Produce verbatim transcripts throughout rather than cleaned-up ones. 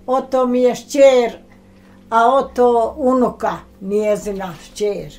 Oto mi je šćer, a oto unuka, njezina šćer.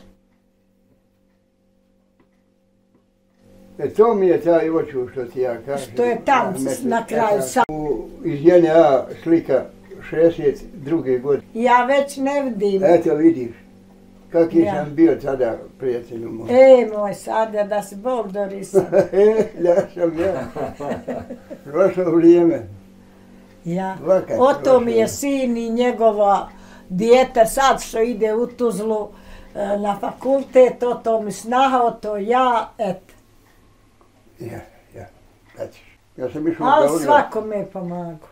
E to mi je taj oču što ti ja kažem. Što je tam na kraju sam. Iz J N A slika šezdeset druge godine. Ja već ne vidim. Eto vidiš, kakvi sam bio tada prijatelju moj. E, moj sada, da se Bog dorisa. E, ja sam ja. Prošlo vrijeme. Ja. Oto mi je sin i njegova dijete sad što ide u Tuzlu na fakultet, oto mi snaha, oto ja, eto. Ja, ja, daćeš. Ja sam išao ali da svako me pomagu.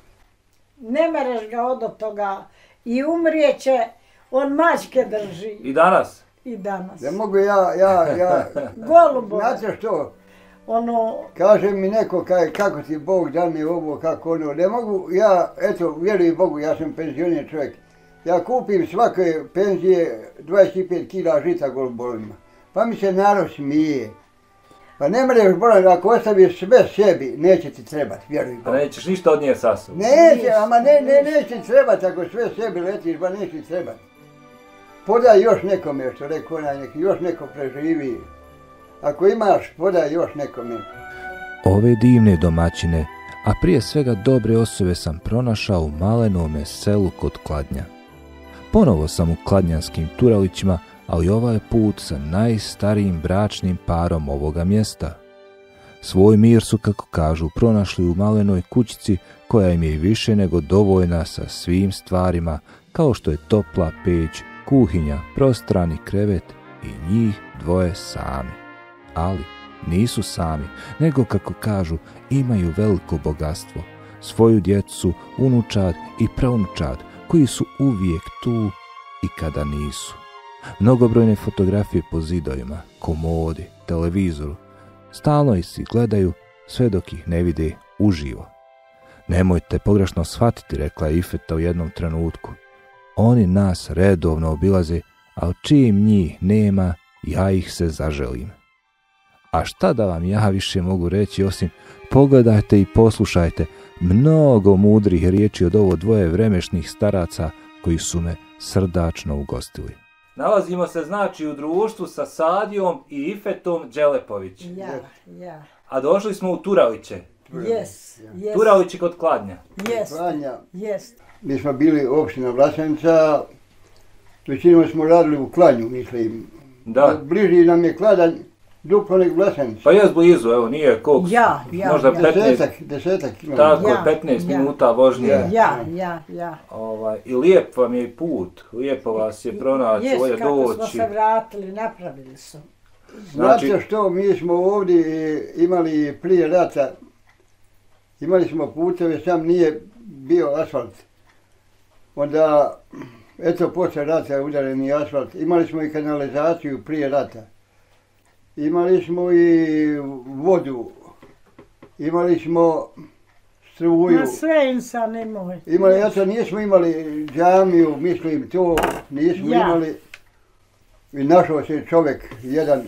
Ne mereš ga od toga i umrijeće, on mačke drži. I danas? I danas. Ne mogu ja, ja, ja... Golubo. Znate što? Ono... Kaže mi neko kaj, kako ti Bog dane ovo, kako ono. Ne mogu, ja, eto, vjerujem Bogu, ja sam penzioniran čovjek. Ja kupim svake penzije dvadeset pet kila žita golubovima. Pa mi se narod smije. Pa ne mreš, bolan, ako ostaviš sve sebi, neće ti trebati, vjeruj Bogu. A nećeš ništa od nje sasom? Neće, ama ne, ne, neće ti trebati, ako sve sebi letiš, ba neće ti trebati. Podaj još nekome, što rekao onaj neki, još neko preživi. Ako imaš, podaj još nekome. Ove divne domaćine, a prije svega dobre osobe sam pronašao u malenome selu kod Kladnja. Ponovo sam u kladnjanskim turalićima, ali ovaj put sa najstarijim bračnim parom ovoga mjesta. Svoj mir su, kako kažu, pronašli u malenoj kućici koja im je više nego dovoljna sa svim stvarima, kao što je topla peć, kuhinja, prostrani krevet i njih dvoje sami. Ali nisu sami, nego, kako kažu, imaju veliko bogatstvo, svoju djecu, unučad i praunučad, koji su uvijek tu i kada nisu. Mnogobrojne fotografije po zidovima, komodi, televizoru, stalno ih si gledaju sve dok ih ne vide uživo. Nemojte pogrešno shvatiti, rekla je Ifeta u jednom trenutku. Oni nas redovno obilaze, a čim njih nema, ja ih se zaželim. A šta da vam ja više mogu reći osim pogledajte i poslušajte mnogo mudrih riječi od ovo dvoje vremešnih staraca koji su me srdačno ugostili. Nalazimo se znači u društvu sa Sadijom i Ifetom Đelepović. Ja, ja. A došli smo u Turaliće. Jes, jes. Turalići kod Kladnja. Jes, Kladnja. jes. Mi smo bili opština Vlasenica, većinom smo radili u Kladnju, mislim. Da. Bliži nam je Kladanj, duplo nek Vlasenica. Pa je blizu, evo nije koliko. Ja, ja, možda ja. petnaest, Desetak, desetak imamo. tako, Ja, petnaest ja. minuta vožnje. Ja. Ja, ja, ja. Ovaj, I lijep vam je i put, lijepo vas je pronaći, Jes, ovdje kako doći. smo se vratili, napravili su. Znači- Znate što, mi smo ovdje imali prije rata, imali smo puteve, sam nije bio asfalt. Onda, eto, posle rata je udareni asfalt. Imali smo i kanalizaciju prije rata. Imali smo i vodu. Imali smo struju. Ma sve insan imao. Imali, eto, nismo imali džamiju, mislim, to nismo Ja. imali. I našao se čovjek, jedan,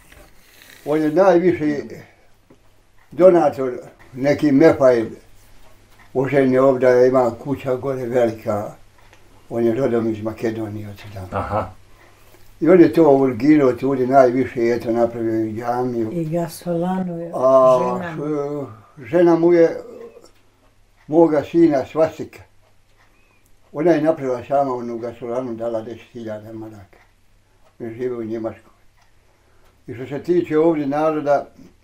on je najviši donator, neki Mefajl, oženje ovdje, ima kuća gore velika, on je rodom iz Makedonije od sedam. Aha. I on je to urgirao, tu je najviše, eto, napravio i džamiju. I gasolanu je A žena. š- žena mu je moga sina Svastika. Ona je napravila sama onu gasolanu, dala deset hiljada maraka. Mi žive u Njemačkoj. I što se tiče ovdje naroda,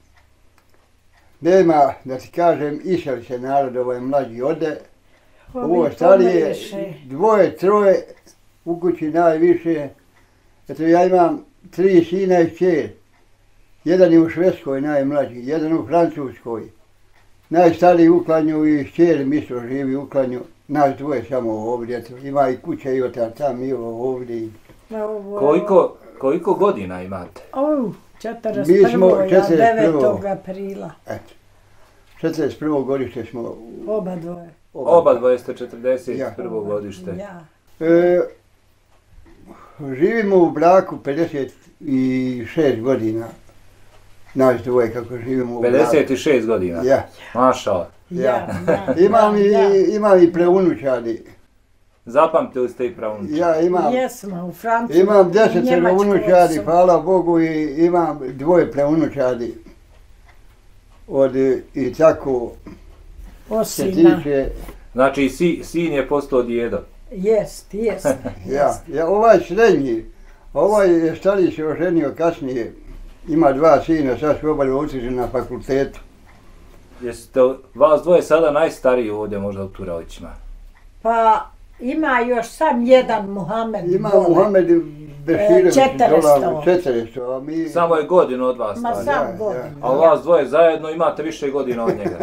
nema, da ti kažem, iseli se narod, ovo je mlađi ode. Ovo Ovi starije, pomiriše. dvoje, troje, u kući najviše. Eto, ja imam tri sina i kćer. Jedan je u Švedskoj, najmlađi, jedan u Francuskoj. Najstariji u Kladnju i kćer mi isto živi u Kladnju. Nas dvoje samo ovdje, eto, ima i kuća i otac tam i ovo ovdje. Ovo- Koliko, koliko godina imate? O, Mi četrdeset smo prvo. ja četrdeset prvo. devetog aprila. Eto, četrdeset prvo godište smo. Oba dvoje. Oba dvoje ste četrdeset prvo Oba- godište. Ja. E, živimo u braku pedeset šest godina. Nas dvoje kako živimo u braku. pedeset šest godina. Ja. Mašala. Ja, ja, Imam, ja, i, imam i preunučadi. Zapamtili ste i praunučadi? Ja imam, jesmo u Francusku, imam deset Njemačku preunučadi, su. hvala Bogu, i imam dvoje preunučadi. Od, i tako se Osina. tiče, Znači, si, sin je postao djedo. Jest, jest. ja, ja, ovaj srednji, ovaj je stariji se oženio kasnije, ima dva sina, sad su oba otišli na fakultetu. Jeste vas dvoje sada najstariji ovdje možda u Turalićima? Pa ima još sam jedan Muhammed Ima dole. Muhammed Beširević, četiristo. četiristo, a mi... Samo je godinu od vas Ma stariji. sam ja. godinu. A vas dvoje zajedno imate više godina od njega.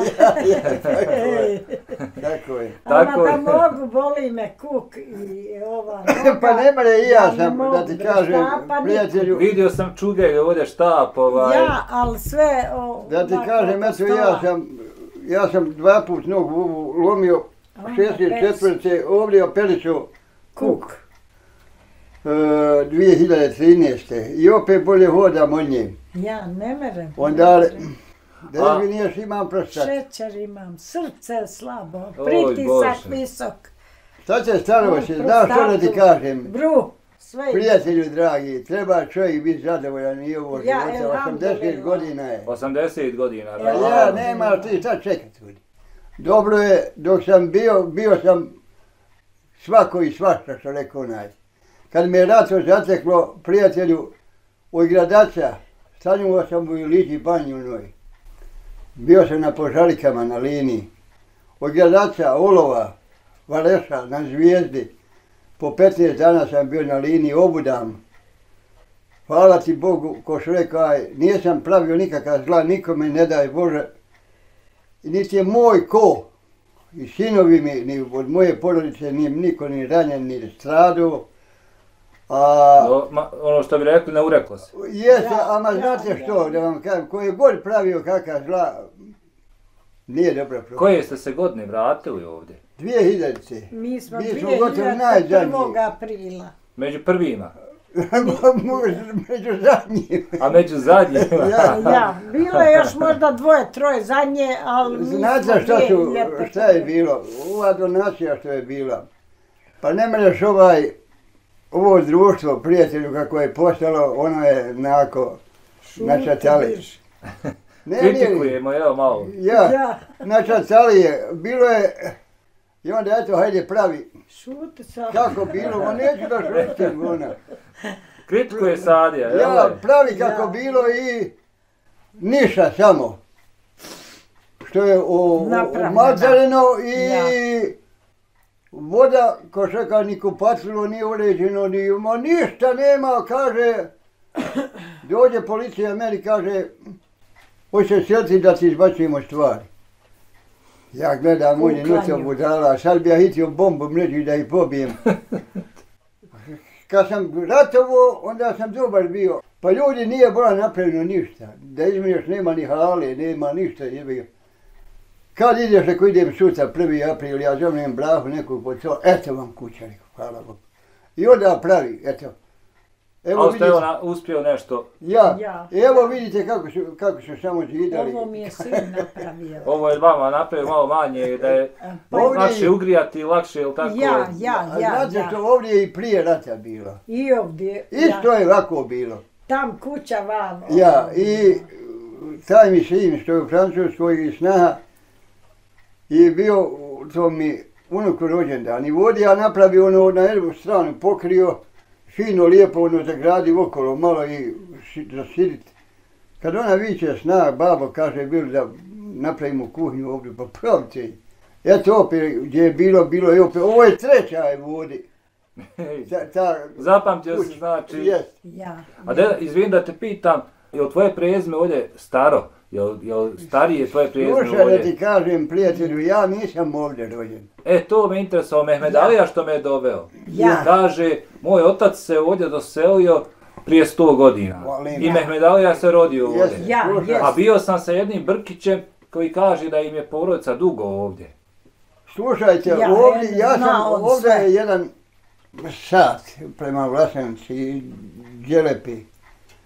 Tako je. Ama Tako da je. mogu, boli me kuk i ova noga. Pa ne mre i ja ne sam, mogu da ti bez kažem, štapa nikako. prijatelju, Vidio sam čuge ovdje štap, ovaj. Ja, ali sve... O, da ti ovako kažem, oko eto ja stola. sam, ja sam dva put nogu ovu lomio, Onda šesnaest četvrte, ovdje operišao Kuk. e, dvije hiljade trinaeste i opet bolje hodam od nje. Ja ne merem. Onda, ne merem. da A- izviniješ, imam prostat. Šećer imam, srce slabo, Oj, pritisak Bože. visok. Šta će stanovo Imam se, znaš što da ti prostatu, kažem? Bru, sve. Prijatelju dragi, treba čovjek biti zadovoljan i ovo Ja, života, osamdeset elhamdulillah. godina je. osamdeset godina. Ja, Pa bravo. ja, nema ti šta čekati. ljudi. Dobro je, dok sam bio, bio sam svako i svašta, što rekao onaj. Kad me je rato zateklo, prijatelju, u Gradaca, stanjuo sam u Liđi Banjunoj. Bio sam na požarikama na liniji. Od Gradaca, Olova, Valeša, na Zvijezdi. Po petnaest dana sam bio na liniji Obudam. Hvala ti Bogu, ko što rekao, aj, nisam pravio nikakav zla, nikome ne daj Bože. I niti je moj ko, i sinovi mi, ni od moje porodice, nije niko ni ranjen, ni stradao. A, No, ma, ono što bi rekli, ne ureklo se. jeste, Ja, ama ja, znate ja. što, da vam kažem, ko je god pravio kakav zla, nije dobro prošlo. Koje ste se godine vratili ovdje? Dvije hiljadice. Mi smo Mi smo dvije gotovo hiljade najzadnji. prvog aprila. Među prvima, Među zadnjim. a među zadnjima. Ja. Ja, bilo je još možda dvoje, troje zadnje, ali mi smo Znate šta, su, dvije hiljade šta je prve. bilo? Ova donacija što je bila. Pa ne mreš ovaj, ovo društvo, prijatelju kako je postalo, ono je nako načatali. Šutiš. Ne, nije, Kritikujemo, evo malo. ja, Ja, načatali je, bilo je, i onda eto, hajde pravi, šuti sad. kako bilo, ma neću da šutim, ona. Kritikuje Sadija, jel? Ja, da? pravi kako Ja. bilo i niša samo. Što je u, Napravljena. umazareno i Ja. voda, ko što rekao, ni kupatilo, ni uređeno, ni, ma ništa nema, kaže, dođe policija meni, kaže, hoće sjeti da ti izbacujemo stvari. Ja gledam, on je Uklanju. noćo budala, sad bi ja hitio bombu mređu i da ih pobijem. Kad sam ratovo, onda sam dobar bio. Pa ljudi nije bilo napravljeno ništa. Da izmiješ nema ni hale, nema ništa. Jebio. Kad ideš, ako idem sutra, prvi april, ja zovem Blahu nekog po to, eto vam kuća, rekao, hvala Bogu. I onda pravi, eto. Evo Ali ste vidite, evo na, uspio nešto. ja, Ja. evo vidite kako su, kako su samo zidali. Ovo mi je sin napravio. Ovo je vama napravio malo manje, da je Pa Ovdje- lakše ugrijati, lakše, jel tako? Ja, ja, A ja, znate ja. što ovdje je i prije rata bilo. I ovdje, Isto ja. je ovako bilo. Tam kuća vamo. Ja, i taj mi sin što je u Francuskoj i snaha je bio, to mi unuku rođendan i vodi, ja napravio ono na jednu stranu, pokrio, fino, lijepo ono zagradi okolo, malo i zasiditi. Kad ona viće snaha, babo kaže, bilo da napravimo kuhinju ovdje, pa pravite. Eto opet, gdje je bilo, bilo je opet, ovo je treća je vodi. Ta, ta, Zapamtio se znači. Jest. Ja. A da, izvim da te pitam, je li tvoje prezime ovdje staro? Je li, je li starije tvoje prezime Slušaj da ovdje? ti kažem, prijatelju, ja nisam ovdje rođen. E, to me interesovao, Mehmed Alija što me je doveo. Ja. Kaže, moj otac se ovdje doselio prije sto godina. Volim. I Mehmed Alija se rodio ovdje. Jeste, Ja, slušaj, jes. A bio sam sa jednim Brkićem koji kaže da im je porodica dugo ovdje. Slušajte, Ja, ovdje, en, ja zna sam, on ovdje sve. je jedan sat prema Vlasenci i Đelepi.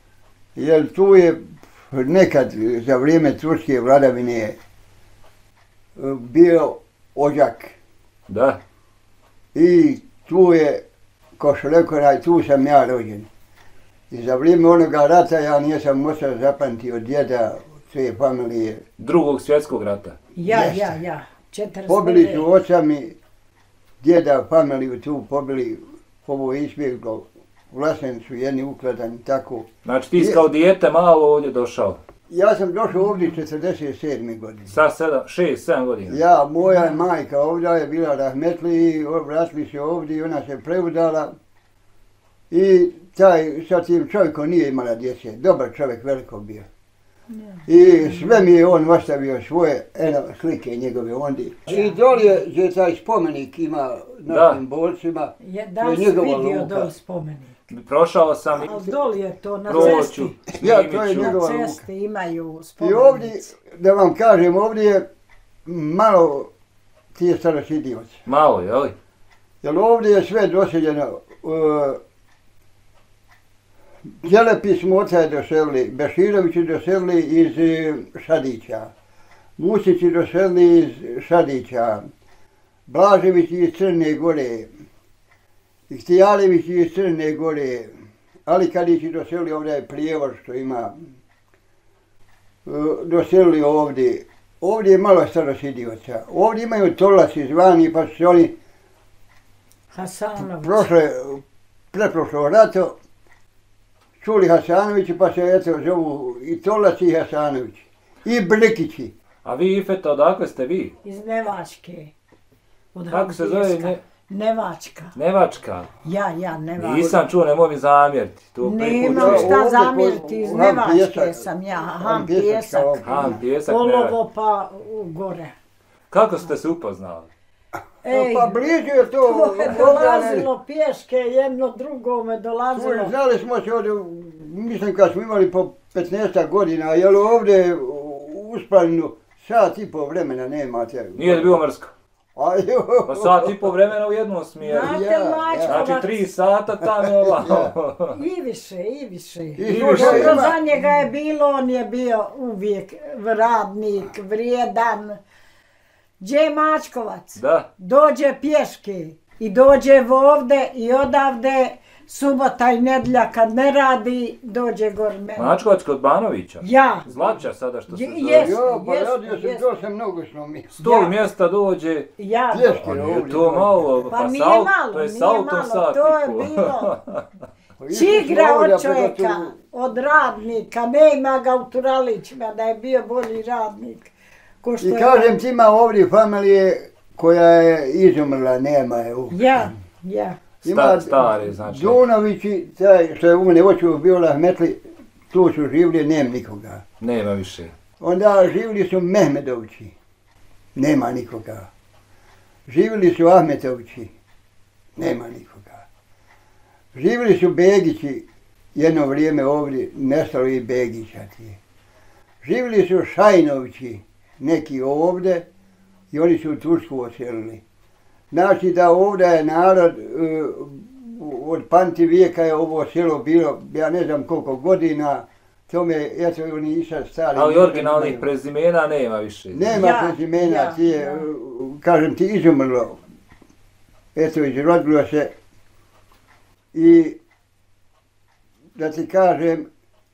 Jer tu je nekad za vrijeme turske vladavine bio Ođak. Da. I tu je, ko što rekao, tu sam ja rođen. I za vrijeme onoga rata ja nisam moćao zapamtiti od djeda sve familije. Drugog svjetskog rata? Ja, Jeste. ja, ja. četrdeset. Pobili su oca mi, djeda familiju tu pobili, ovo izbjeglo. Vlasnici su jedni ukladani, tako. Znači ti si kao dijete malo ovdje došao? Ja sam došao ovdje četrdeset sedme godine. Sa sedam, šest, sedam godina? Ja, moja majka ovdje je bila rahmetli, vratili se ovdje i ona se preudala. I taj, sa tim čovjekom nije imala djece, dobar čovjek, veliko bio. I sve mi je on ostavio svoje, eno, slike njegove ondje. I dolje je taj spomenik ima na tim bolcima. Da li si vidio doli spomenik? Prošao sam i... Ali doli je to na cesti. Ja, to je njegova luka. Na cesti imaju spomenik. I ovdje, da vam kažem, ovdje je malo tije starosidioci. Malo, jel? Jer ovdje je sve doseljeno. Đelepis Moca je doselili, Beširović je doselili iz Šadića, Musić je doselili iz Šadića, Blažević iz Crne Gore, Htijalević iz Crne Gore, Alikadić je doselili, ovdje je Prijevor što ima, doselili ovdje. Ovdje je malo starosidioca, ovdje imaju Tolasi zvani pa su oni prošle, preprošlo rato, čuli Hasanovići pa se eto zovu i Tolaci i Hasanovići. I Blikići. A vi Ifeta, odakle ste vi? Iz Nevačke. Od Kako se zove? Ne... Nevačka. Nevačka? Ja, ja, Nevačka. Nisam čuo, nemoj mi zamjeriti. Nemam šta zamjeriti, iz Nevačke sam ja. Ham Pjesak. Ham Pjesak, Polovo pa gore. Kako ste se upoznali? Ej, pa blizu je to. To je dolazilo pješke, jedno drugome dolazilo. Uj, znali smo se ovdje, mislim kad smo imali po petnaest godina, jel ovdje u Spaljinu sat i po vremena nemate. Nije li bilo mrsko? Pa sat i po vremena u jednom smjeru. Znate, ja, Mačkovac. Znači tri sata tam je ovako. I više, i više. I više Dobro za njega je bilo, on je bio uvijek radnik, vrijedan. Gdje Mačkovac? Da. Dođe pješke i dođe ovdje i odavde subota i nedjelja kad ne radi, dođe gore mene. Mačkovac kod Banovića? Ja. Zlača sada što se zove. Jest, jo, pa jest, radio sam, jest. to sam mnogo što mi. S tog mjesta dođe... Ja. Pješke ovdje. To malo, pa, pa nije sal, malo, to je nije saltom malo, sat to je i po. bilo. Čigra od čovjeka, od radnika, ne ima ga u Turalićima da je bio bolji radnik. I kažem ti ima ovdje familije koja je izumrla, nema je u. Ja, ja. Ima stari, znači. Dunovići, taj što je u mene oču bio rahmetli, tu su živjeli, nema nikoga. Nema više. Onda živjeli su Mehmedovići, nema nikoga. Živjeli su Ahmetovići, nema nikoga. Živjeli su Begići, jedno vrijeme ovdje, nestalo i Begića tije. Živjeli su Šajnovići, neki ovdje, i oni su u Tursku oselili. Znači da ovdje je narod, od Panti vijeka je ovo selo bilo, ja ne znam koliko godina, to me, eto, oni i sad stari. Ali originalnih prezimena nema više. Nema ja, prezimena, ja, tije, ja. Kažem ti, izumrlo. Eto, izrodilo se. I da ti kažem,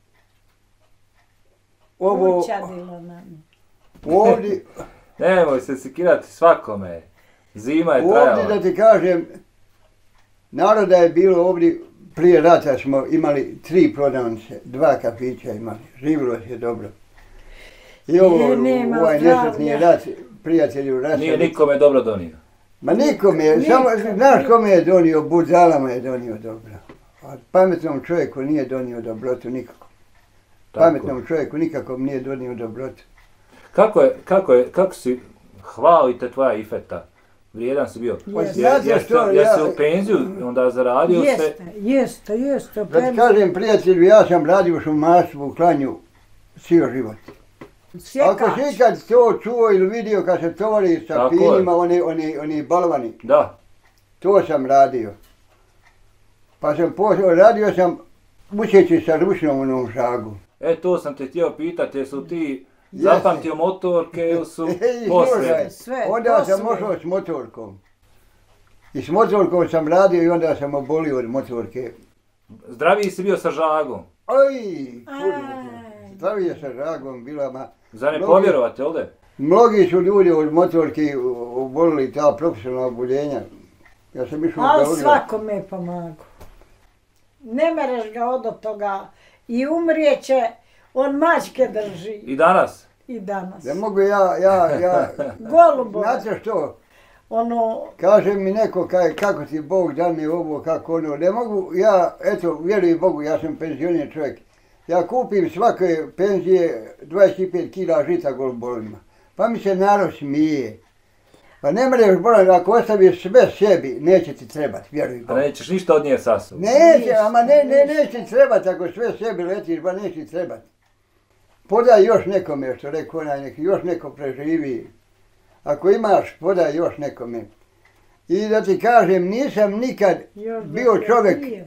ovo... Učadilo nam. Ovdje... Nemoj se sekirati svakome. Zima je trajala. Ovdje da ti kažem, naroda je bilo ovdje, prije rata smo imali tri prodavnice, dva kafića imali, živilo se dobro. I ovo, je, ovaj nesretni rat, prijatelju rata. Nije nikome dobro donio. Ma nikome, samo, znaš kome je donio, budzalama je donio dobro. A pametnom čovjeku nije donio dobrotu nikako. Pametnom čovjeku nikakom nije donio dobrotu. Kako je, kako je, kako si, hvalite tvoja Ifeta, vrijedan si bio. Yes. Jesi je, je se u penziju onda zaradio jeste, se? Jeste, jeste, da ti kažem prijatelju, ja sam radio u šumarstvu u Klanju cijel život. Sjekač. Ako si ikad to čuo ili vidio kad se tovari sa tako pinima, oni, oni, oni balvani. Da. To sam radio. Pa sam pošao, radio sam učeći sa ručnom onom šagu. E, to sam te htio pitati, jesu ti Zapamtio motorke ili su I poslije? Sve, onda sam poslije. ošao s motorkom. I s motorkom sam radio i onda sam obolio od motorke. Zdraviji si bio sa žagom. Oj, Aj. zdravije sa žagom bila, ma. Zar ne Mnogi- povjerovate, ovdje? Mnogi su ljudi od motorke obolili ta profesionalna oboljenja. Ja sam išao u Ali Beograd. svakome je pomagao. Ne mereš ga od toga i umrijeće, on mačke drži I danas? i danas. Ne mogu ja, ja, ja, Golubo, znate što, ono, kaže mi neko kaj, kako ti Bog dane ovo, kako ono, ne mogu, ja, eto, vjerujem Bogu, ja sam penzioner čovjek, ja kupim svake penzije dvadeset pet kila žita golubolima, pa mi se narod smije. Pa ne mreš bolan, ako ostaviš sve sebi, neće ti trebati, vjeruj A Bogu. nećeš ništa od nje sa sobom. Neće, Ništa, ama ne, ne, ništa. neće ti trebati, ako sve sebi letiš, ba neće ti trebati. Podaj još nekome, što rekao onaj neki, još neko preživi. Ako imaš, podaj još nekome. I da ti kažem, nisam nikad još bio dok je čovjek živ.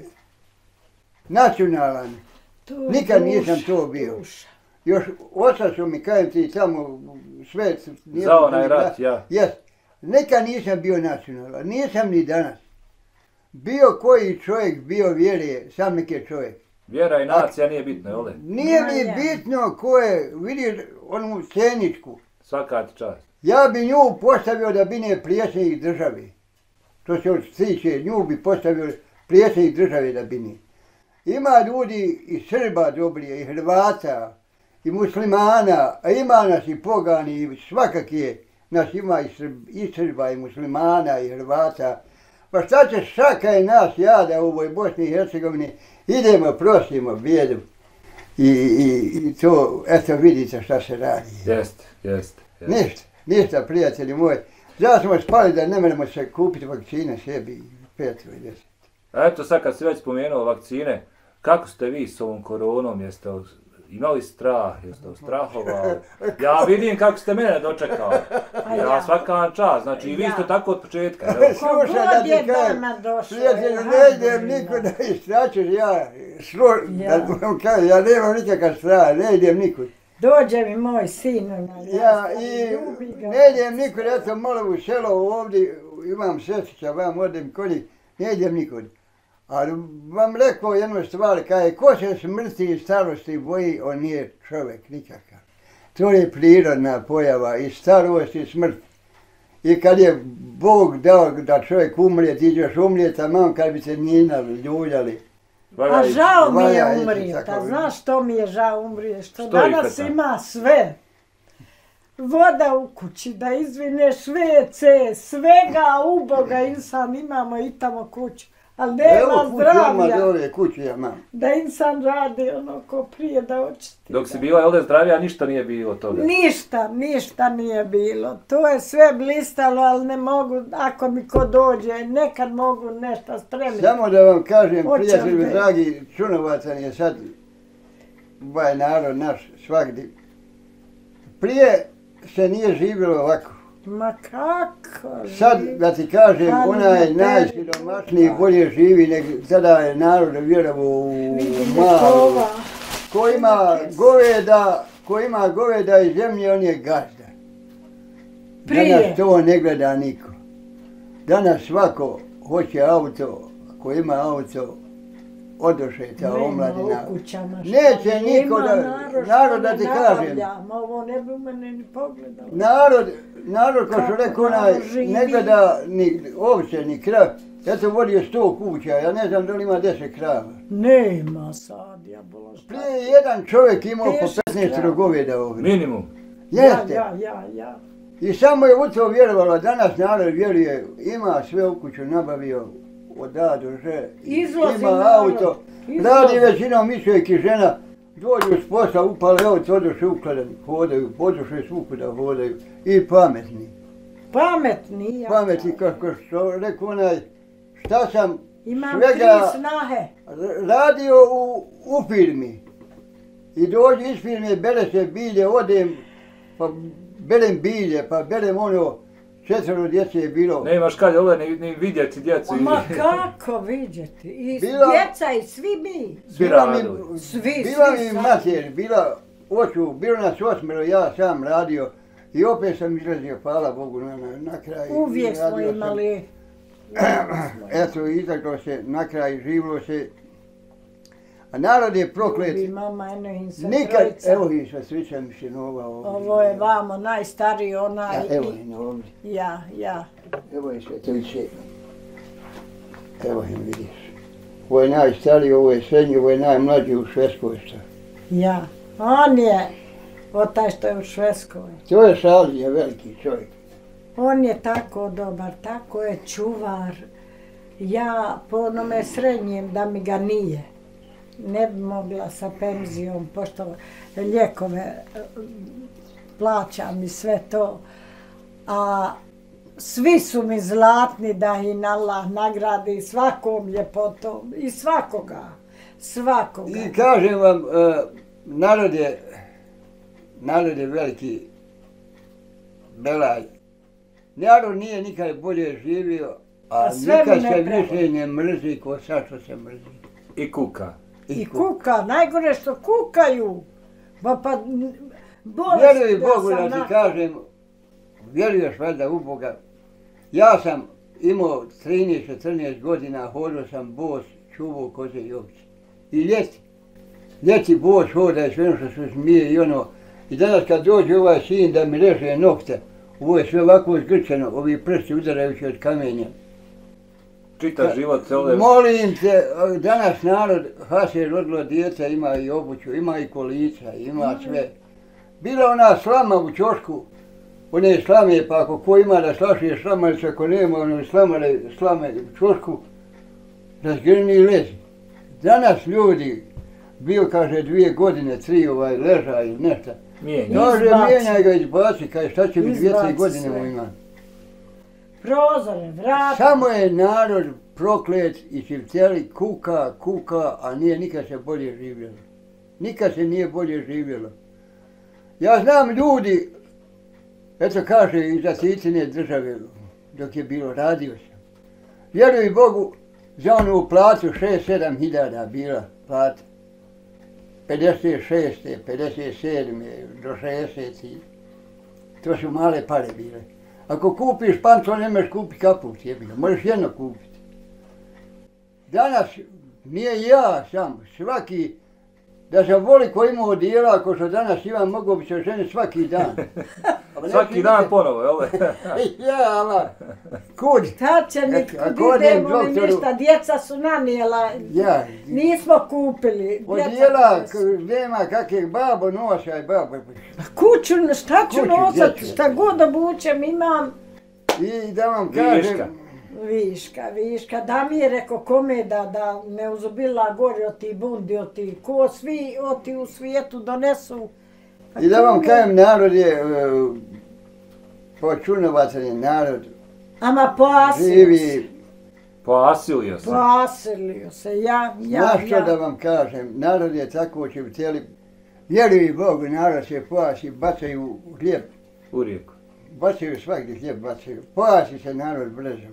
nacionalan. To je nikad duša, nisam to bio. duša. Još oca su mi, kajem ti, tamo sve... Za onaj rat, ja. Jes. Nikad nisam bio nacionalan, nisam ni danas. Bio koji čovjek, bio vjeruje, sam neki je čovjek. Vjera i nacija nije bitno, jel? Nije Ma mi ja. bitno ko je, vidiš onu sceničku. Svaka ti čast. Ja bi nju postavio da bine predsjednik države. To se od stiče, nju bi postavio predsjednik države da bine. Ima ljudi i Srba dobrije, i Hrvata, i muslimana, a ima nas i pogani, i svakakije. Nas ima i, Srb, i Srba, i muslimana, i Hrvata. Pa šta će svaka je nas jada u ovoj Bosni i Hercegovini, idemo, prosimo, bijedu. I, i, i to, eto vidite šta se radi. Jeste, jeste. Jest. Ništa, ništa prijatelji moji. Zato smo spali da ne moramo se kupiti vakcine sebi, peto i deset. A eto sad kad si već spomenuo vakcine, kako ste vi s ovom koronom, jeste imali strah, jeste strahovali? Ja vidim kako ste mene dočekali. A Ja ja. svaka vam čast, znači i vi Ja. ste tako od početka. jel? Slušaj, da God ti je kažem, dama došao. prijatelju, ne idem nikuda i straćeš, ja, slo, Ja. da vam kažem, ja nemam nikakav strah, ne idem nikud. Dođe mi moj sin, onaj, Ja sam i ljubi ga. ne idem nikud, eto malo u selo ovdje, imam sestrića, vam odem konji, ne idem nikud. Ali vam rekao jednu stvar, kaže, ko se smrti i starosti boji, on nije čovjek nikakav. To je prirodna pojava i starost i smrt. I kad je Bog dao da čovjek umrije, ti ćeš umrijeti, a mam kad bi se njinali, ljuljali. Valja A ići. žao mi valja je ići umrijeti, tako. a znaš što mi je žao umrije? Što, Što danas ikada? ima sve. Voda u kući, da izvineš ve ce, svega uboga insan imamo i tamo kuću. Ali nema Evo kuću odmah zdravlja, dole, kuću ja mam. da insan radi ono ko prije da očisti. Dok si bila ovdje zdravija, ništa nije bilo od toga. Ništa, ništa nije bilo. To je sve blistalo, ali ne mogu, ako mi ko dođe, nekad mogu nešto spremiti. Samo da vam kažem, Hoće prijatelji li? dragi, čunovatan je sad ovaj narod naš svagdje. Prije se nije živjelo ovako. Ma kako? Sad, da ti kažem, Ali onaj ne najsiromašniji teri. bolje živi, nego tada je narod vjerovao u Vidim malu. ova. Ko ima goveda, ko ima goveda i zemlje, on je gazda. Prije. Danas to ne gleda niko. Danas svako hoće auto, ako ima auto, odoše ta Nema omladina. u kućama šta Neće nema, niko da, narod narod šta da ti ne kažem. nabavlja, ma ovo ne bi u mene ni pogledalo. Narod, narod ko što Kako rekao onaj, narod živi? ne gleda ni ovce, ni krav. Eto vodio sto kuća, ja ne znam da li ima deset krava. Nema sad, ja bola šta. Prije je jedan čovjek imao po Deset petnaest krava. goveda ovdje. Minimum. Jeste. Ja, ja, ja, ja. I samo je u to vjerovalo, danas narod vjeruje, ima sve u kuću nabavio od A do Ž, Izvozi ima narod, auto, izvozi. radi većinom mišljek i žena, dođu s posla, upale auto, odoše ukladan, hodaju, odoše svuku da hodaju i pametni. Pametni ja. Pametni, kako što rekao onaj, šta sam Imam svega tri snahe. r- radio u, u firmi. I dođe iz firme, bere se bilje, odem, pa berem bilje, pa berem ono, četvero djece je bilo. Ne imaš kad ovdje ni, ni vidjeti djecu. i- Ma kako vidjeti? I Bila- djeca i svi mi. Bila mi, radovi. Svi, bila svi mi sad. mater, bila hoću, bilo nas osmero, ja sam radio i opet sam izlazio, hvala Bogu, na, na, na kraju. Uvijek smo imali. Eto, izaklo se, na kraju živilo se. A narod je proklet. Ljubi mama, eno im se Nikad, trojica. evo ih sa svičan sinova ovdje. Ovo je vamo najstariji onaj. Ja, evo i- ih ovdje. Ja, ja. Evo je Svetoviće. Evo ih vidiš. Ovo je najstariji, ovo je srednji, ovo je najmlađi u Švedskoj. Šta. Ja. On je, o taj što je u Švedskoj. To je Šalija, veliki čovjek. On je tako dobar, tako je čuvar. Ja po onome srednjem da mi ga nije. Ne bi mogla sa penzijom, pošto lijekove eh, plaćam i sve to. A svi su mi zlatni da ih Allah nagradi svakom ljepotom i svakoga. Svakoga. I kažem vam, e, narod je, narod je veliki belaj. Narod nije nikad bolje živio, a A sve nikad mu se nepravda. više ne mrzi ko sad što se mrzi. I kuka. I kuka, najgore što kukaju. Ba pa, bolest Vjeruj da Bogu sam da ti na- kažem, vjeruješ valjda u Boga. Ja sam imao trinaest četrnaest godina, hodao sam bos, čuvao koze i ovce. I ljeti. Ljeti bos hoda i sve ono što se smije i ono. I danas kad dođe ovaj sin da mi reže nokte, ovo je sve ovako zgrčeno, ovi prsti udarajući od kamenja. Čitav život se ovdje... Molim te, danas narod, Hase rodilo djeca, ima i obuću, ima i kolica, ima sve. Bila ona slama u ćošku, one slame, pa ako ko ima da slašuje slamarice, ako nema ono slamare, slame u ćošku, razgrni i lezi. Danas ljudi, bio kaže dvije godine, tri ovaj leža ili nešto. Mijenja. Kaže, Izbaci. mijenjaj ga, izbaci, kaže šta će mi dvije, tri Izbaci godine sve. mu ima. Prozore, vrata. Samo je narod proklet i će htjeli kuka, kuka, a nije nikad se bolje živjelo. Nikad se nije bolje živjelo. Ja znam ljudi, eto kaže iza Titine države, dok je bilo, radio sam. Vjeruj Bogu, za onu platu šest sedam hiljada bila plata. pedeset šeste, pedeset sedme do šezdeset. To su male pare bile. Ako kupiš panto, ne možeš kupiti kaput, jebi ga, možeš jedno kupiti. Danas nije ja sam, svaki, da sam voli ko imao dijela, ako što danas imam, mogao bi se ženiti svaki dan. Svaki dan ponovo, jel? Ja, ala, kud? Šta će Eto, nikud ako odem idemo li doktoru- ništa, djeca su nanijela, Ja, nismo kupili. od djeca dijela, koja su- k- nema kakvih babo noša i babo. Kuću, šta ću Kuću, nosat, djecu. šta god obučem imam. I da vam Viška. kažem, Viška, viška, da mi je rekao kome da, da ne uzubila gori od ti bundi, od ti ko svi od ti u svijetu donesu. Pa i da vam kome? kažem, narod je, e, počunovatan je narod, Ama poasilio se, živi. Poasilio se. poasilio se, ja, ja, Znaš što ja. da vam kažem, narod je tako će htjeli, vjeruj Bogu, narod se pojasi, bacaju hljeb, U rijeku. bacaju svakdje hljeb, bacaju, pojasi se narod brzo.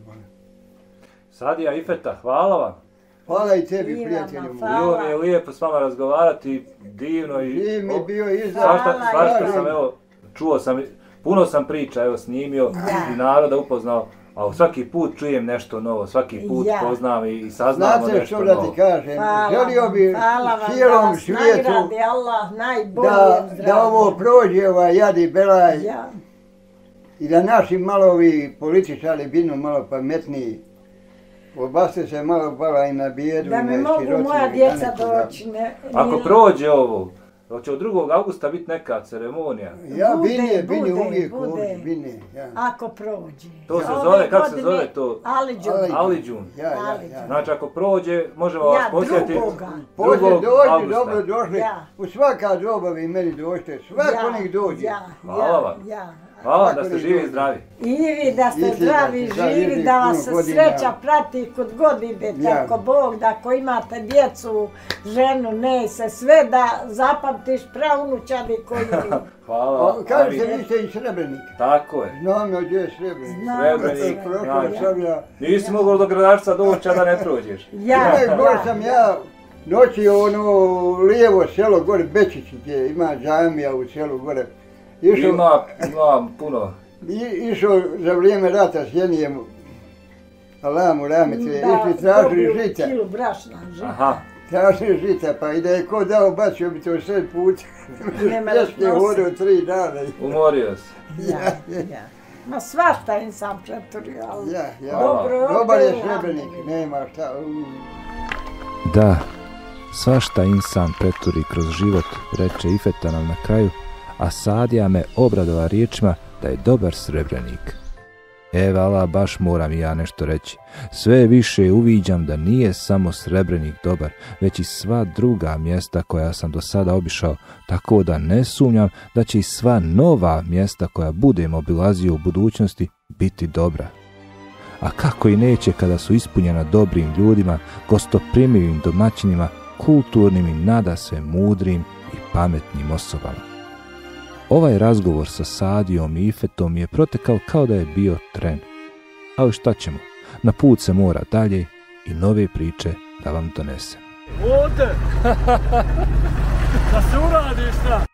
Sadija Ifeta, hvala vam. Hvala i tebi, Ivana, prijatelju moj. hvala. Bilo mi je lijepo s vama razgovarati, divno i... Živ mi bio iza. Svašta, Hvala, svašta Ivana. sam, evo, čuo sam, puno sam priča, evo, snimio Da. i naroda upoznao, a svaki put čujem nešto novo, svaki put Ja. poznam i, i saznamo Znate nešto što da novo. ti kažem, Hvala želio vam, bi hvala vam, da cijelom vas svijetu nagradi Allah najbolje da, zdravlje. da ovo prođe, ovaj jad i belaj, Ja. i da naši malo ovi političari binu malo pametniji, obaste se malo bala i na bijedu Da i mi na mogu sirotinu moja i na djeca nekoga. doći. Ne, Ako nije- prođe ovo, hoće od drugog augusta biti neka ceremonija. Ja, Bude, bine, bine bude, uvijek bude. ovdje, bine, ja. Ako prođe. To se Ove zove, kako se godine zove to? Aliđun. Ali- Aliđun. Ja, ja, Ali- ja. Znači ako prođe, možemo vas Ja, posjetiti drugoga. Poslije drugog dođi, augusta. dobro došli, Ja. u svaka doba vi meni dođete, svako nek dođe. Ja, Hvala ja, vam. ja. Hvala Svako da ste nek živi i dođe. zdravi. I vi da ste I ti da zdravi, ste zdravi, živi, živi da vas puno godina. sreća prati kod god idete, Ja. ako Bog, da ako imate djecu, ženu, ne se, sve da zapamtiš praunučadi koji imaju. Hvala. Pa, kažete, Amin. vi ste iz Srebrenika. Tako je. Znam ja gdje je Srebrenik. Znam. Srebrenik, Prošao ja. sam ja. Nisi mogao do Gradačca doći, a da ne prođeš. Ja, Uvijek gor ja, sam ja noći ono lijevo selo gore, Bečić gdje ima džamija u selu gore. Išao, ima, ima puno. I, išao za vrijeme rata s Jenijem, Allah mu rahmete, išli tražili žita. Kilu brašna, žita. Aha. Tražili žita, pa i da je ko dao, bacio bi to sve puta. Pješke hodio tri dana. Umorio se. Ja, ja. Ma svašta im sam preturio, ali ja, ja. dobro. Dobar je Srebrenik, nema šta. Da, svašta insan preturi kroz život, reče Ifeta nam na kraju, a Sadija me obradova riječima da je dobar Srebrenik. E, vala, baš moram i ja nešto reći. Sve više uviđam da nije samo Srebrenik dobar, već i sva druga mjesta koja sam do sada obišao, tako da ne sumnjam da će i sva nova mjesta koja budem obilazio u budućnosti biti dobra. A kako i neće kada su ispunjena dobrim ljudima, gostoprimivim domaćinima, kulturnim i nadasve mudrim i pametnim osobama. Ovaj razgovor sa Sadijom i Ifetom je protekao kao da je bio tren. Ali šta ćemo, na put se mora dalje i nove priče da vam donesem. Ovdje! Da se uradi šta!